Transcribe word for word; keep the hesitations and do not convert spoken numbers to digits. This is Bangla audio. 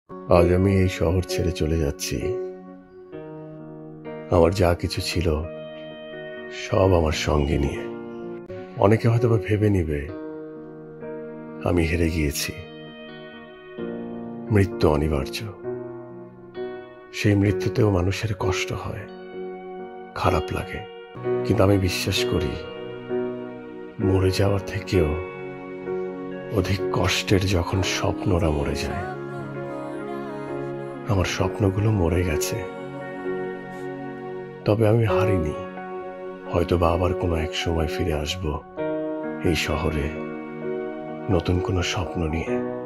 আজ আমি এই শহর ছেড়ে চলে যাচ্ছি। আমার যা কিছু ছিল সব আমার সঙ্গে নিয়ে। অনেকে হয়তোবা ভেবে নিবে আমি হেরে গিয়েছি। মৃত্যু অনিবার্য। সেই মৃত্যুতেও মানুষের কষ্ট হয়, খারাপ লাগে। কিন্তু আমি বিশ্বাস করি মরে যাওয়ার থেকেও অধিক কষ্টের যখন স্বপ্নরা মরে যায়। আমার স্বপ্নগুলো মরে গেছে, তবে আমি হারিনি। হয়তোবা আবার কোনো এক সময় ফিরে আসব এই শহরে নতুন কোনো স্বপ্ন নিয়ে।